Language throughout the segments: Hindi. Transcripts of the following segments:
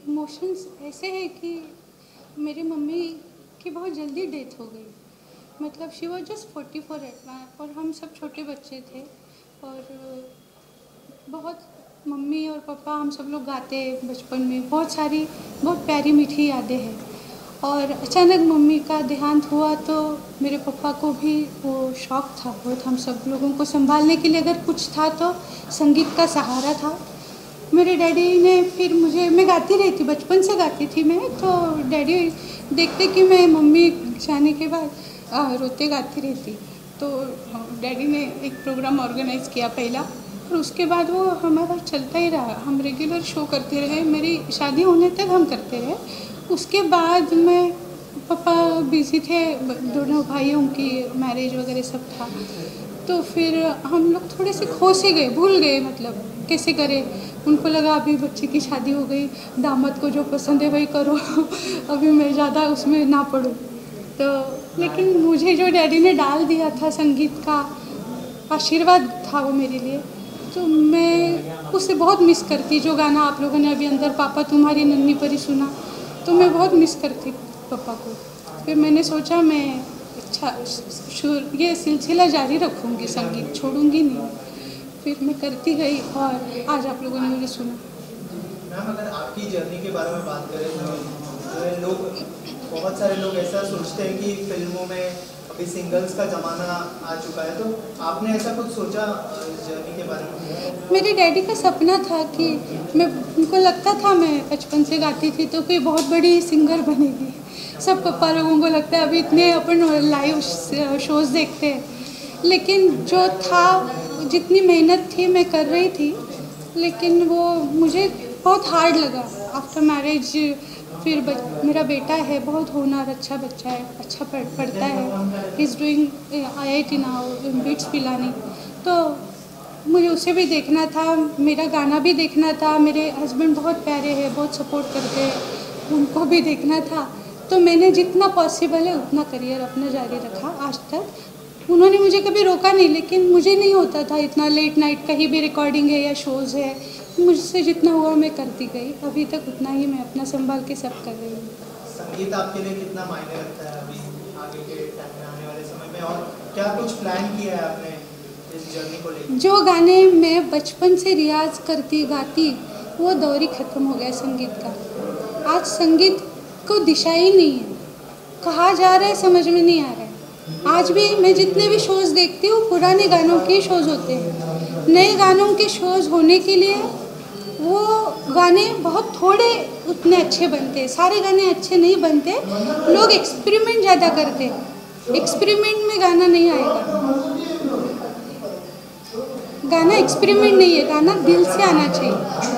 इमोशंस ऐसे हैं कि मेरी मम्मी की बहुत जल्दी डेथ हो गई। मतलब शी वॉज जस्ट 44 और हम सब छोटे बच्चे थे। और बहुत मम्मी और पापा हम सब लोग गाते बचपन में, बहुत प्यारी मीठी यादें हैं। और अचानक मम्मी का देहांत हुआ तो मेरे पापा को भी वो शौक था बहुत, हम सब लोगों को संभालने के लिए अगर कुछ था तो संगीत का सहारा था। मेरे डैडी ने फिर मैं गाती रही थी, बचपन से गाती थी मैं, तो डैडी देखते कि मैं मम्मी जाने के बाद रोते गाती रहती, तो डैडी ने एक प्रोग्राम ऑर्गेनाइज़ किया पहला, और उसके बाद वो हमारा चलता ही रहा। हम रेगुलर शो करते रहे, मेरी शादी होने तक हम करते रहे। उसके बाद मैं पापा बिज़ी थे, दोनों भाइयों की मैरिज वगैरह सब था, तो फिर हम लोग थोड़े से खो से गए, भूल गए मतलब कैसे करें। उनको लगा अभी बच्चे की शादी हो गई, दामाद को जो पसंद है वही करो अभी मैं ज़्यादा उसमें ना पड़ूँ। तो लेकिन मुझे जो डैडी ने डाल दिया था, संगीत का आशीर्वाद था वो मेरे लिए, तो मैं उसे बहुत मिस करती। जो गाना आप लोगों ने अभी अंदर पापा तुम्हारी नन्ही परी सुना, तो मैं बहुत मिस करती पापा को। फिर मैंने सोचा मैं ये सिलसिला जारी रखूँगी, संगीत छोड़ूंगी नहीं। फिर मैं करती गई और आज आप लोगों ने मुझे सुना। मैम, अगर आपकी जर्नी के बारे में बात करें तो बहुत सारे लोग ऐसा सोचते हैं कि फिल्मों में अभी सिंगल्स का ज़माना आ चुका है, तो आपने ऐसा कुछ सोचा इस जर्नी के बारे में? मेरे डैडी का सपना था कि उनको लगता था मैं बचपन से गाती थी तो कोई बहुत बड़ी सिंगर बनेगी। सब पापा लोगों को लगता है, अभी इतने अपन लाइव शोज़ देखते हैं, लेकिन जो था जितनी मेहनत थी मैं कर रही थी, लेकिन वो मुझे बहुत हार्ड लगा आफ्टर मैरिज। फिर मेरा बेटा है, बहुत होनहार अच्छा बच्चा है, अच्छा पढ़ता है, is doing IIT now BITS Pilani, तो मुझे उसे भी देखना था, मेरा गाना भी देखना था। मेरे हस्बैंड बहुत प्यारे हैं, बहुत सपोर्ट करते हैं, उनको भी देखना था। तो मैंने जितना पॉसिबल है उतना करियर अपना जारी रखा आज तक। उन्होंने मुझे कभी रोका नहीं, लेकिन मुझे नहीं होता था इतना लेट नाइट, कहीं भी रिकॉर्डिंग है या शोज़ है, मुझसे जितना हुआ मैं करती गई। अभी तक उतना ही मैं अपना संभाल के सब कर रही हूँ। संगीत आपके लिए कितना मायने रखता है अभी आगे के टाइम में, आने वाले समय में, और क्या कुछ प्लान किया है आपने इस जर्नी को लेकर? जो गाने मैं बचपन से रियाज करती गाती, वो दौर ही ख़त्म हो गया संगीत का। आज संगीत को दिशा ही नहीं है, कहाँ जा रहा है समझ में नहीं आ रहा है। आज भी मैं जितने भी शोज़ देखती हूँ पुराने गानों के शोज़ होते हैं। नए गानों के शोज़ होने के लिए वो गाने बहुत थोड़े उतने अच्छे बनते हैं, सारे गाने अच्छे नहीं बनते। लोग एक्सपेरिमेंट ज़्यादा करते हैं, एक्सपेरिमेंट में गाना नहीं आएगा। गाना एक्सपेरिमेंट नहीं है, गाना दिल से आना चाहिए।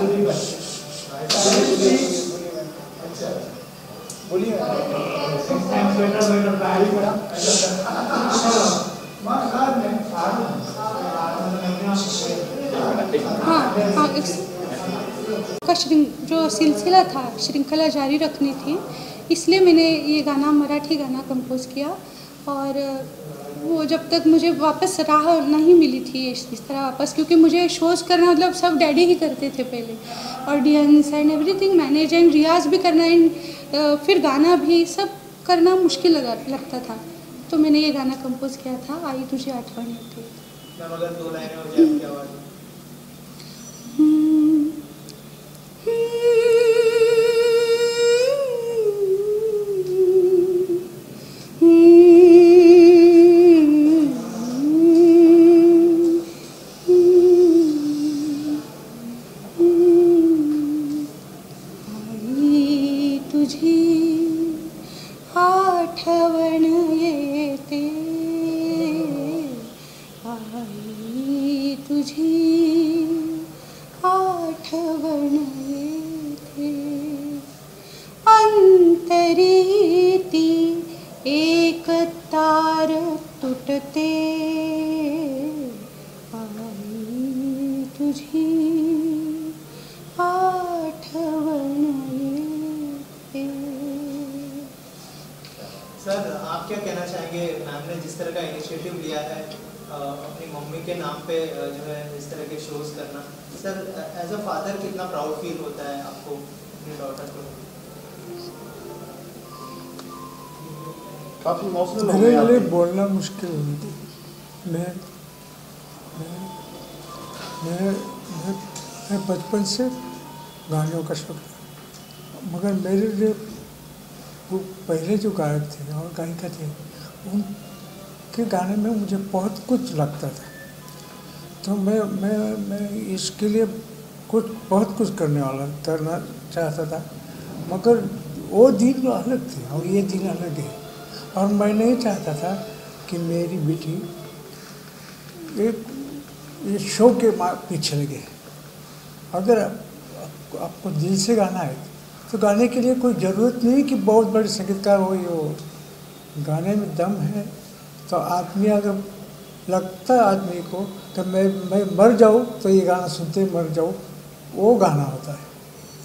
हाँ हाँ, का जो सिलसिला था, श्रृंखला जारी रखनी थी, इसलिए मैंने ये गाना, मराठी गाना कंपोज़ किया। और वो जब तक मुझे वापस राह नहीं मिली थी इस तरह वापस, क्योंकि मुझे शोज़ करना मतलब सब डैडी ही करते थे पहले, audience and everything manage and रियाज भी करना एंड फिर गाना भी सब करना मुश्किल लगता था। तो मैंने ये गाना कंपोज़ किया था, आई तुझे आठवण येते। मैम, अगर 2 लाइनें हो जाए क्या बात है? तुझी आठवण येते, आई तुझी आठवण येते, अंतरी ती एक तार तुटते, आई तुझी आठवण येते। सर, आप क्या कहना चाहेंगे, मैम ने जिस तरह का इनिशिएटिव लिया है अपनी मम्मी के नाम पे जो है इस तरह के शोज़ करना, सर एज अ फादर कितना प्राउड फील होता है आपको अपनी डॉटर को? काफी इमोशनल हो मेरे गए लिए आप। बोलना मुश्किल है। मैं मैं मैं बचपन से गानों का शौक था, मगर मेरे लिए वो पहले जो गायक थे और गायिका थे उनके गाने में मुझे बहुत कुछ लगता था। तो मैं इसके लिए बहुत कुछ करना चाहता था, मगर वो दिन अलग थे और ये दिन अलग है। और मैं नहीं चाहता था कि मेरी बेटी एक ये शो के पीछे लगे। अगर आपको दिल से गाना है तो गाने के लिए कोई ज़रूरत नहीं कि बहुत बड़े संगीतकार हो। गाने में दम है तो आदमी अगर लगता है आदमी को तो मैं मर जाऊँ तो ये गाना सुनते मर जाऊँ, वो गाना होता है।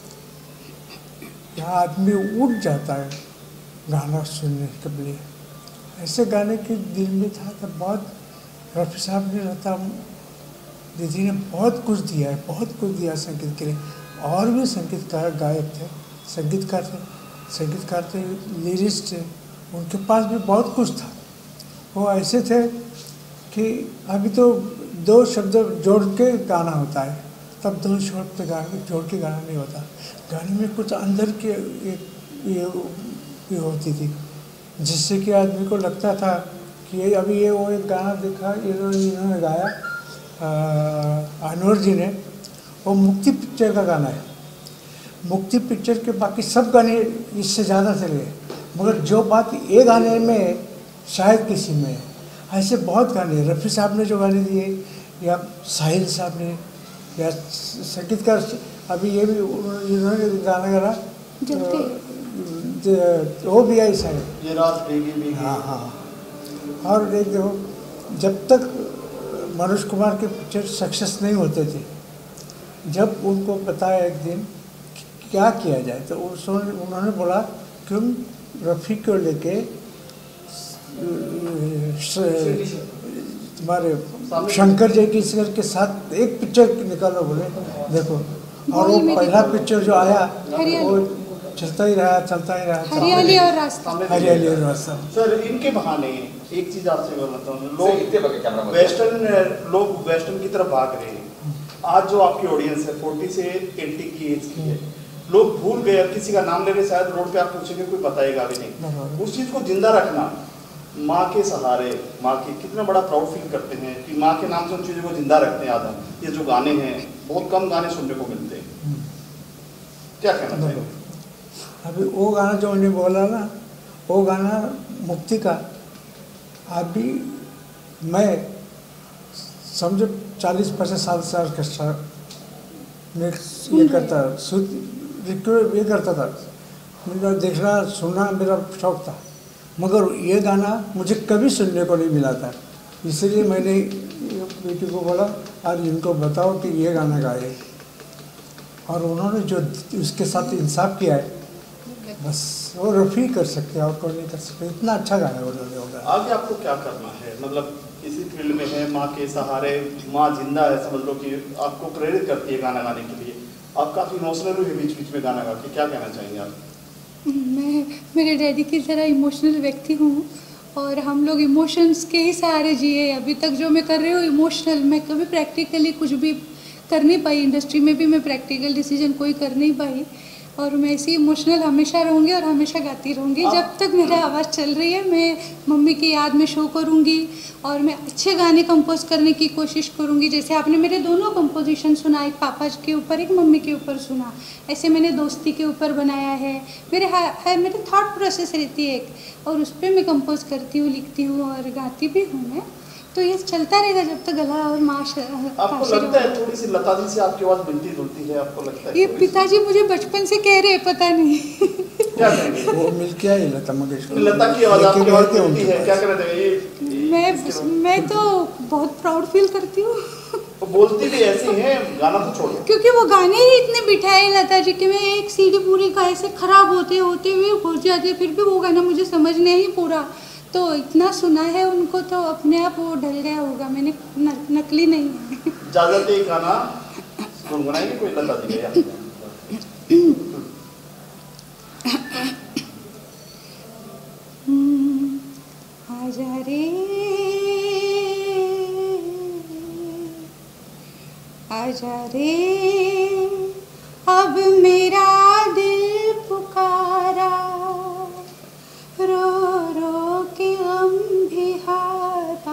यहाँ आदमी उठ जाता है गाना सुनने के लिए। ऐसे गाने के दिल में था तो बहुत रफ़ी साहब ने, लता दीदी ने बहुत कुछ दिया है, बहुत कुछ दिया संगीत के लिए। और भी संगीतकार गायक थे, संगीतकार थे, लिरिस्ट थे, उनके पास भी बहुत कुछ था। वो ऐसे थे कि अभी तो दो शब्द जोड़ के गाना होता है, तब दो शब्द जोड़ के गाना नहीं होता। गाने में कुछ अंदर के ये होती थी, जिससे कि आदमी को लगता था कि ये अभी ये वो एक गाना देखा इन्होंने गाया अनवर जी ने, वो मुक्ति पिक्चर का गाना है। मुक्ति पिक्चर के बाकी सब गाने इससे ज़्यादा चले, मगर जो बात ये गाने में शायद किसी में है। ऐसे बहुत गाने रफ़ी साहब ने जो गाने दिए, या साहिल साहब ने, या संगीतकार अभी ये भी इन्होंने गाना गाया वो भी आई शायद ये रात भीगी भीगी। हाँ। और एक देखो, जब तक मनोज कुमार के पिक्चर सक्सेस नहीं होते थे, जब उनको बताया एक दिन क्या किया जाए, तो उन्होंने बोला क्यों रफ़ी को लेके तुम्हारे शंकर जयकिशोर के साथ एक पिक्चर निकालो बोले। देखो, और वो पहला पिक्चर जो आया वो चलता ही रहा हरियाली और रास्ता। हरियाली और रास्ता। सर, इनके बहाने एक चीज आपसे बताता हूँ, लोग वेस्टर्न की तरफ भाग रहे हैं। आज जो आपकी ऑडियंस है 40 से 80 की एज की है, लोग भूल गए, किसी का नाम ले रहे, शायद रोड पे आप पूछेंगे कोई बताएगा भी नहीं। उस चीज को जिंदा रखना, माँ के सहारे, माँ के कितना बड़ा प्राउड फील करते हैं कि माँ के नाम से उन चीज़ों को जिंदा रखते हैं। आदम ये जो गाने हैं, बहुत कम गाने सुनने को मिलते हैं, क्या कहना चाहिए? अभी वो गाना जो उन्होंने बोला ना, वो गाना मुक्ति का, अभी मैं समझो 40-50 साल का ये करता ये करता था, मेरा देखना सुनना मेरा शौक था, मगर ये गाना मुझे कभी सुनने को नहीं मिला था। इसलिए मैंने बेटी को बोला आज इनको बताओ कि ये गाना गाए, और उन्होंने जो उसके साथ इंसाफ किया है, बस वो रफ़ी कर सकते हैं और कोई नहीं कर सकते। इतना अच्छा गाया उन्होंने होगा। आगे आपको क्या करना है? मतलब इसी फील्ड में है, माँ के सहारे, माँ जिंदा है, समझ लो कि आपको प्रेरित करती है गाना गाने के लिए। आप काफ़ी इमोशनल हुए बीच बीच में गाना गा के, क्या कहना चाहेंगे आप? मैं मेरे डैडी की तरह इमोशनल व्यक्ति हूँ, और हम लोग इमोशंस के ही सहारे जिए। अभी तक जो मैं कर रही हूँ इमोशनल, मैं कभी प्रैक्टिकली कुछ भी कर नहीं पाई। इंडस्ट्री में भी मैं प्रैक्टिकल डिसीजन कोई कर नहीं पाई, और मैं ऐसी इमोशनल हमेशा रहूँगी और हमेशा गाती रहूँगी। जब तक मेरा आवाज़ चल रही है, मैं मम्मी की याद में शो करूँगी, और मैं अच्छे गाने कंपोज करने की कोशिश करूँगी। जैसे आपने मेरे दोनों कंपोजिशन सुना, एक पापा के ऊपर, एक मम्मी के ऊपर सुना, ऐसे मैंने दोस्ती के ऊपर बनाया है। मेरे थॉट प्रोसेस रहती है एक, और उस पर मैं कंपोज करती हूँ, लिखती हूँ और गाती भी हूँ मैं। तो ये चलता रहेगा जब तक गला और माँ। आपको लगता है थोड़ी सी लता जी से आपकी आवाज़ मिलती जुलती है? आपको लगता है? ये पिताजी मुझे बचपन से कह रहे हैं, पता नहीं क्या कहेंगे? वो मिल के आई लता मंगेशकर, लता की आवाज़ आपकी आवाज़ मिलती है, क्या कहना चाहिए? मैं तो बहुत प्राउड फील करती हूँ। तो बोलती भी ऐसी हैं, गाना तो छोड़ो। क्योंकि वो गाने ही इतने बिठाए लता जी के, मैं एक सीडी पूरी का ऐसे खराब होते हुए हो जाती है, फिर भी वो गाना मुझे समझ नहीं पूरा। तो इतना सुना है उनको, तो अपने आप वो ढल गया होगा। मैंने नकली नहीं है। इजाजत, एक गाना गुनगुनाएंगे कोई लता जी का? आजा रे अब मेरा दिल पुकारा, रो रो के गम भी हारा,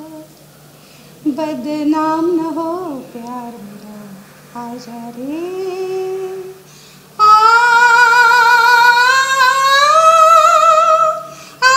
बदनाम न हो प्यार मेरा, आजा रे आ, आ,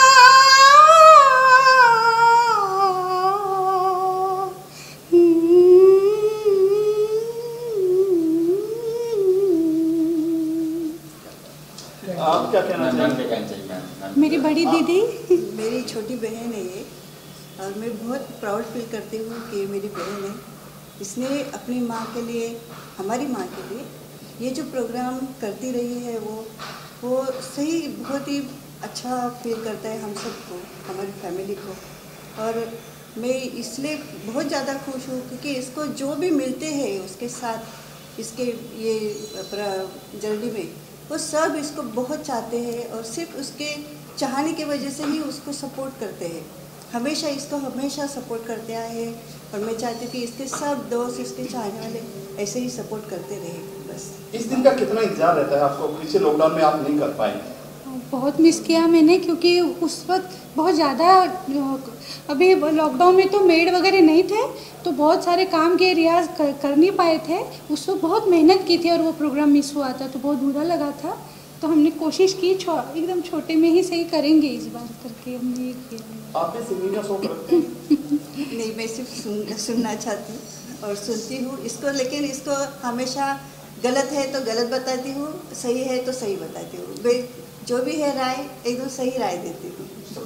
आप क्या कहना चाहेंगे? मेरी बड़ी दीदी, मेरी छोटी बहन है ये, और मैं बहुत प्राउड फील करती हूँ कि मेरी बहन है, इसने अपनी माँ के लिए, हमारी माँ के लिए ये जो प्रोग्राम करती रही है वो सही बहुत ही अच्छा फील करता है हम सबको, हमारी फैमिली को। और मैं इसलिए बहुत ज़्यादा खुश हूँ क्योंकि इसको जो भी मिलते हैं उसके साथ इसके ये जर्नी में, वो सब इसको बहुत चाहते हैं और सिर्फ उसके चाहने की वजह से ही उसको सपोर्ट करते हैं, हमेशा इसको हमेशा सपोर्ट करते आए हैं। और मैं चाहती हूँ कि इसके सब दोस्त, इसके चाहने वाले ऐसे ही सपोर्ट करते रहे बस। इस दिन का कितना इंतजार रहता है आपको? पीछे लॉकडाउन में आप नहीं कर पाए? बहुत मिस किया मैंने, क्योंकि उस वक्त बहुत ज़्यादा, अभी लॉकडाउन में तो मेड वगैरह नहीं थे, तो बहुत सारे काम के रियाज कर नहीं पाए थे। उस वक्त बहुत मेहनत की थी और वो प्रोग्राम मिस हुआ था तो बहुत बुरा लगा था। तो हमने कोशिश की एकदम छोटे में ही सही करेंगे इस बार करके हमने ये किया। आप भी सिंगिंग का शौक रखते हैं? नहीं, मैं सिर्फ सुनना चाहती हूँ और सुनती हूँ इसको, लेकिन इसको हमेशा गलत है तो गलत बताती हूँ, सही है तो सही बताती हूँ। मैं जो भी है राय एकदम सही राय देती हूँ।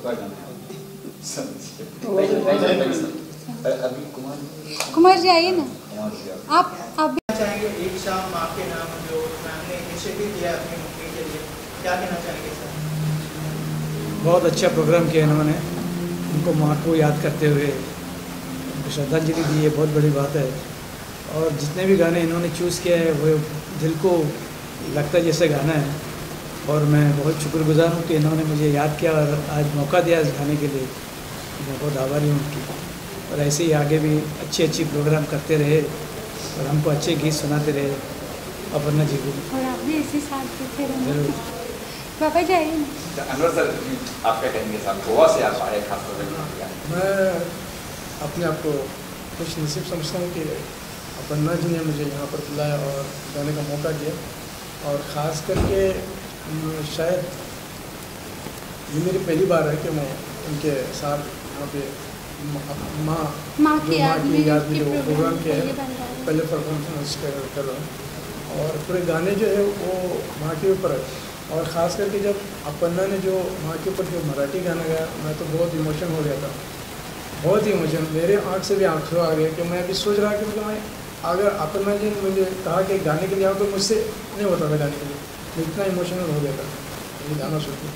अभी कुमार जी आइए ना, आप चाहेंगे एक शाम माँ के नाम जो मैम ने इनिशिएटिव लिया अपनी मम्मी के लिए, क्या कहना चाहेंगे सर? बहुत अच्छा प्रोग्राम किया इन्होंने, उनको माँ को याद करते हुए उनको श्रद्धांजलि दी है, बहुत बड़ी बात है। और जितने भी गाने इन्होंने चूज़ किया है वो दिल को लगता है जैसे गाना है, और मैं बहुत शुक्रगुजार हूँ कि इन्होंने मुझे याद किया और आज मौका दिया इस गाने के लिए। मैं बहुत आभारी हूँ उनकी, और ऐसे ही आगे भी अच्छी प्रोग्राम करते रहे और हमको अच्छे गीत सुनाते रहे। अपर्णा जी को और आप भी ऐसे साथ देते रहे। बाबा जी आइए ना। अनवर सर, आप क्या कहेंगे साहब, गोवा से आप आए खास तौर पर? मैं अपने आप को खुश नसीब समझता हूँ कि अपर्णा जी ने मुझे यहाँ पर बुलाया और जाने का मौका दिया, और ख़ास करके शायद ये मेरी पहली बार है कि मैं उनके साथ यहाँ पे माँ की याद में जो प्रोग्राम किया है, पहले परफॉर्मेंस कर रहा हूँ। और पूरे गाने जो है वो माँ के ऊपर है, और ख़ास करके जब अपर्णा ने जो माँ के ऊपर जो मराठी गाना गाया, मैं तो बहुत इमोशन हो गया था, बहुत ही इमोशन, मेरे आँख से भी आंसू आ गए कि मैं अभी सोच रहा कि मतलब मैं अगर अपर्णा जी ने मुझे कहा कि गाने के लिए आओ तो मुझसे नहीं होता था गाने के लिए, मैं इतना इमोशनल हो गया था ये गाना सुन के।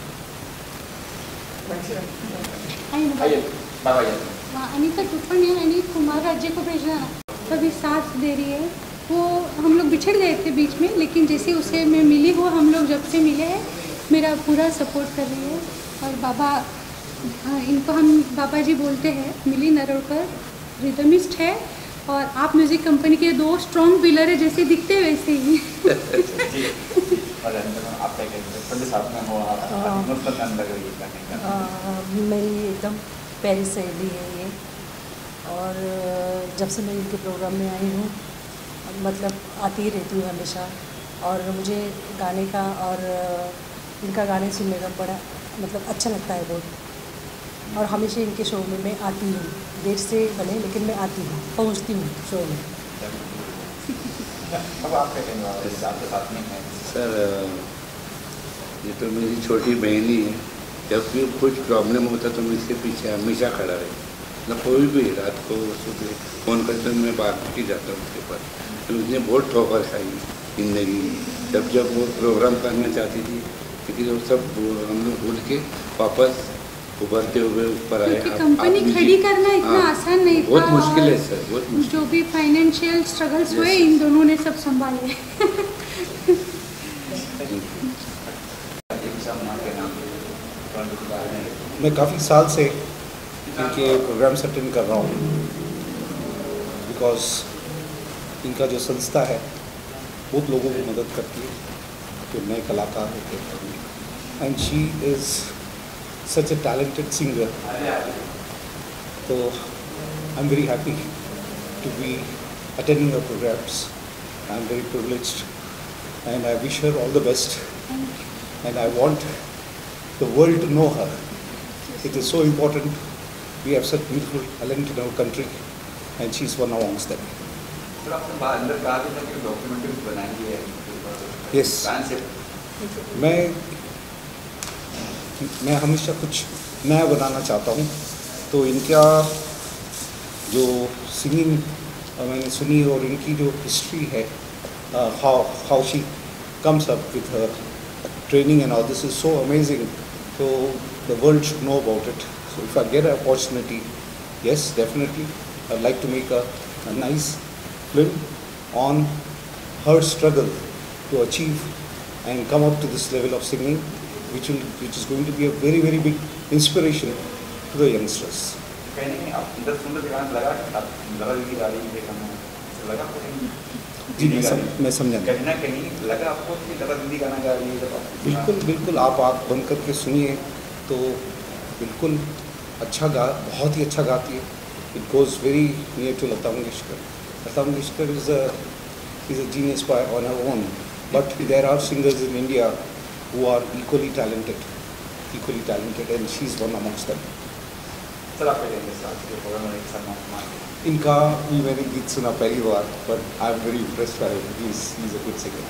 अनिता टुप्पणी आणि कुमार राज्य को भेजना कभी साथ दे रही है। वो हम लोग बिछड़ गए थे बीच में, लेकिन जैसे उसे मैं मिली, वो हम लोग जब से मिले हैं मेरा पूरा सपोर्ट कर रही है। और बाबा, इनको हम बाबा जी बोलते हैं, मिली नरोडकर रिदमिस्ट है, और आप म्यूज़िक कंपनी के 2 स्ट्रॉन्ग पिलर है, जैसे दिखते वैसे ही। मेरी एकदम प्यारी सहेली है ये, और जब से मैं इनके प्रोग्राम में आई हूँ मतलब आती ही रहती हूँ हमेशा, और मुझे गाने का और इनका गाने सुनने का बड़ा मतलब अच्छा लगता है बहुत। और हमेशा इनके शो में मैं आती हूँ, देर से भले लेकिन मैं आती हूँ, पहुँचती हूँ शो में। अब आप क्या कहेंगे आपके साथ में है? सर ये तो मेरी छोटी बहन ही है, जब भी कुछ प्रॉब्लम होता तो मैं इसके पीछे हमेशा खड़ा रहे, मतलब कोई भी रात को सुबह फ़ोन करते तो मैं बात की जाता हूँ उसके पास। तो उसने बहुत ठोकर खाई जिंदगी में, जब वो प्रोग्राम करना चाहती थी, लेकिन वो सब हम लोग भूल के वापस उभरते हुए ऊपर आए। कंपनी खड़ी करना इतना आसान नहीं था, बहुत मुश्किल है सर, बहुत मुश्किल। जो भी फाइनेंशियल स्ट्रगल्स हुए इन दोनों ने सब संभाले। मैं काफ़ी साल से इनके प्रोग्राम्स अटेंड कर रहा हूँ, बिकॉज इनका जो संस्था है बहुत लोगों को मदद करती है जो नए कलाकार होते हैं। And she is such a talented singer. तो I am very happy to be attending her programs. I am very privileged and I wish her all the best. And I want the world to know her. It is so important. We have such beautiful talent in our country and she is one amongst them. Sir आपने अंदर कहा था कि डॉक्यूमेंट्री बनाएंगे Yes. मैं हमेशा कुछ नया बनाना चाहता हूँ। तो इनका जो सिंगिंग मैंने सुनी और इनकी जो हिस्ट्री है, how she comes up with her training and all, this is so amazing. So the world should know about it. So if I get an opportunity, yes, definitely, I'd like to make a nice film on her struggle to achieve and come up to this level of singing, which is going to be a very, very big inspiration to the youngsters. कहीं आप अंदर सुनने के गाना लगा लगा दी गाड़ी देखा लगा आपको कहीं? जी मैं समझा। कहीं ना कहीं लगा आपको कि लगा दी गाना गा रही है? बिल्कुल बिल्कुल, आप आँख बंद करके सुनिए तो बिल्कुल अच्छा बहुत ही अच्छा गाती है। It goes very near to Lata Mangeshkar. Lata Mangeshkar is a genius on her own, but there are singers in India who are equally talented, and she is one amongst them. Sir आप कहेंगे साथ के प्रोग्राम में एक साथ इनका भी मैंने गीत सुना पहली बार, but I am very impressed by him. He is a good singer.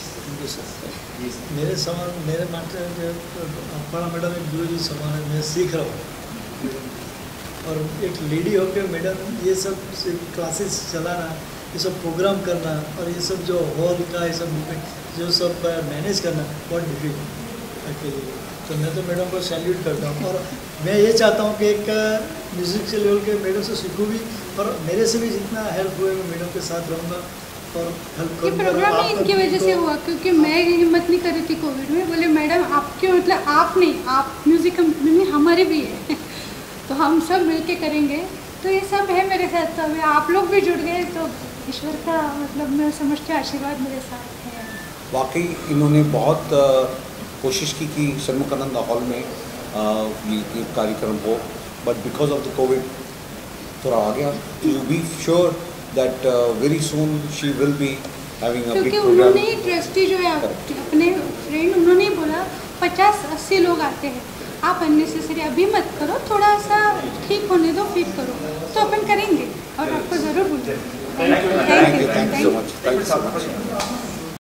मेरे मात्र अप्पड़ा मैडम एक गुरु जी समान है, मैं सीख रहा हूँ। और एक लेडी होकर मैडम ये सब क्लासेस चलाना, ये सब प्रोग्राम करना और ये सब जो हॉल का ये सब जो सब मैनेज करना बहुत डिफिकल्ट अकेले। तो मैं तो मैडम को सैल्यूट करता हूँ और मैं ये चाहता हूँ कि एक म्यूज़िक से लेवल के मैडम से सीखूँ भी और मेरे से भी जितना हेल्प हुए मैं मैडम के साथ रहूँगा और हेल्प ये प्रोग्राम ही इनकी वजह से हुआ, क्योंकि मैं हिम्मत नहीं कर रही थी कोविड में। बोले मैडम आपके मतलब आप नहीं, आप म्यूज़िक कंपनी हमारे भी है तो हम सब मिलके करेंगे। तो ये सब है मेरे साथ। तो अभी आप लोग भी जुड़ गए तो ईश्वर का मतलब मैं समझती हूँ आशीर्वाद मेरे साथ है। वाकई इन्होंने बहुत कोशिश की कि षण्मुखानंद हॉल में ये कार्यक्रम हो, but because of the COVID थोड़ा आ गया। You be sure that very soon she will be having a big program. उन्होंने ट्रस्टी जो है अपने फ्रेंड उन्होंने बोला 50-80 लोग आते हैं, आप अननेसेसरी अभी मत करो, थोड़ा सा ठीक होने दो फिर करो। तो अपन करेंगे और आपको ज़रूर बोलेंगे। Thank you so much.